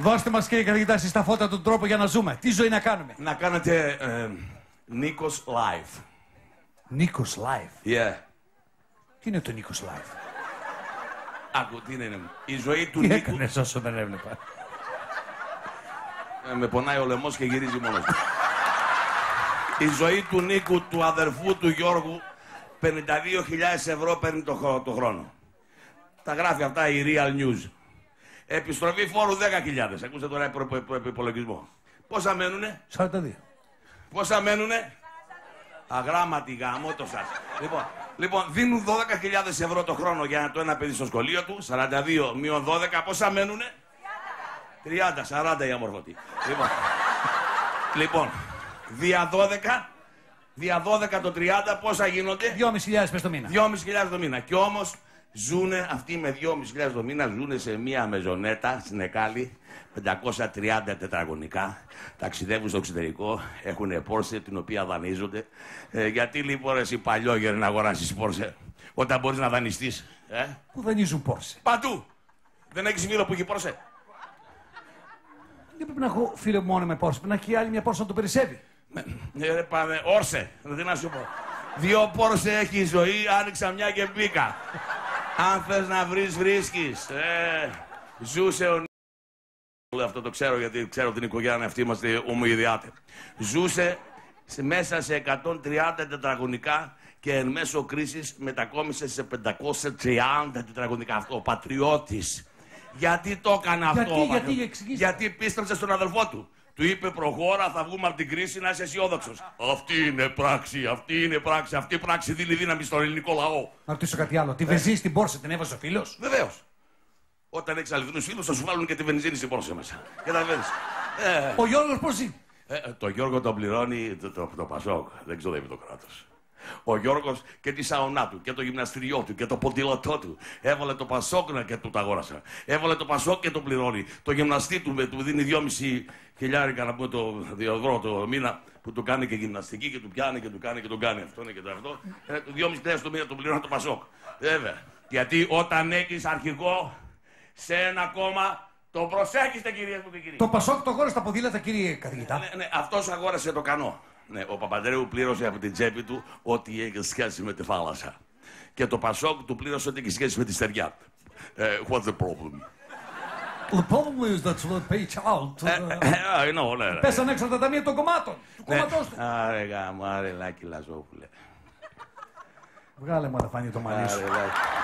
Δώστε μας, κύριε καθηγητά, εσείς τα φώτα τον τρόπο για να ζούμε. Τι ζωή να κάνουμε? Να κάνετε Νίκος Live. Νίκος Live. Yeah. Τι είναι το Νίκος Live? Άκου, τι είναι. Η ζωή του Τι Νίκου. έκανες όσο δεν έβλεπα? Με πονάει ο λαιμός και γυρίζει μόνος του. Η ζωή του Νίκου, του αδερφού του Γιώργου, 52.000 ευρώ παίρνει το χρόνο. Τα γράφει αυτά η Real News. Επιστροφή φόρου 10.000. Ακούστε τώρα υπολογισμό. Πόσα μένουνε? 42. Πόσα μένουνε? Αγράμματοι γαμώτο σας. Λοιπόν, δίνουν 12.000 ευρώ το χρόνο για το ένα παιδί στο σχολείο του. 42 μείον 12, πόσα μένουνε? 30, 40 η αμορφωτή. Λοιπόν, δια 12 το 30, πόσα γίνονται? 2.500 πες το μήνα. 2.500 το μήνα. Και όμως ζουνε αυτοί με 2.500 το μήνα, ζουνε σε μία μεζονέτα στην Εκάλη, 530 τετραγωνικά, ταξιδεύουν στο εξωτερικό, έχουν Πόρσε την οποία δανείζονται. Γιατί λοιπόν εσύ παλιόγερε να αγοράσεις Πόρσε όταν μπορείς να δανειστείς? Πού δανείζουν Πόρσε? Παντού. Δεν έχεις φίλο που έχει Πόρσε? Δεν πρέπει να έχω φίλο μόνο με Πόρσε, πρέπει να έχει άλλη μια Πόρσε να το περισσεύει. Πάμε, Όρσε, τι να σου πω. 2 Πόρσε έχει η ζωή, άνοιξα μια και μπήκα. Αν θες να βρεις, βρίσκεις. Ζούσε ο Νίκος. Αυτό το ξέρω γιατί ξέρω την οικογένεια αυτή, είμαστε ομοειδιάτε. Ζούσε μέσα σε 130 τετραγωνικά και εν μέσω κρίσης μετακόμισε σε 530 τετραγωνικά. Αυτό ο πατριώτης. Γιατί το έκανε αυτό? Γιατί πίστεψε στον αδελφό του. Του είπε προχώρα, θα βγούμε από την κρίση, να είσαι αισιόδοξος. Αυτή είναι πράξη, αυτή είναι πράξη. Αυτή η πράξη δίνει δύναμη στον ελληνικό λαό. Να ρωτήσω κάτι άλλο. Τη βενζίνη στην Πόρσε την έβαζε ο φίλος? Βεβαίως. Όταν έχεις αληθινούς φίλους θα σου βάλουν και τη βενζίνη στην Πόρσε μέσα. Καταλαβαίνεις. Ο Γιώργος πώς ζει? Το Γιώργο τον πληρώνει το Πασόκ. Δεν ξοδεύει το κράτος. Ο Γιώργος και τη σαονά του και το γυμναστηριό του και το ποδήλατό του. Έβαλε το Πασόκ και του τα αγόρασα. Έβαλε το Πασόκ και το πληρώνει. Το γυμναστή του δίνει 2,5 χιλιάρικα να πούμε το 2 ευρώ το μήνα που του κάνει και γυμναστική και του πιάνει και του κάνει και τον κάνει. Αυτό είναι και το αυτό. 2,5 το μήνα το πληρώνει το Πασόκ. Βέβαια. Γιατί όταν έχεις αρχηγό σε ένα κόμμα. Το προσέχετε, κυρίες μου και κύριοι. Το Πασόκ το αγόρασε τα ποδήλατα, κύριε καθηγητά. Ναι, αυτός αγόρασε το κανό. Ναι, ο Παπαντρέου πλήρωσε από την τσέπη του ό,τι έχει σχέση με τη θάλασσα. Και το Πασόκ του πλήρωσε ό,τι έχει σχέση με τη στεριά. What's the problem? The problem is that they pay out. I know, ναι. Πέσαν έξω τα ταμεία των κομμάτων. Του κόμματός του. Άρε γάμο, άρε Λάκη Λαζόπουλε. Βγάλε μου να φάνει το μαλλί σου.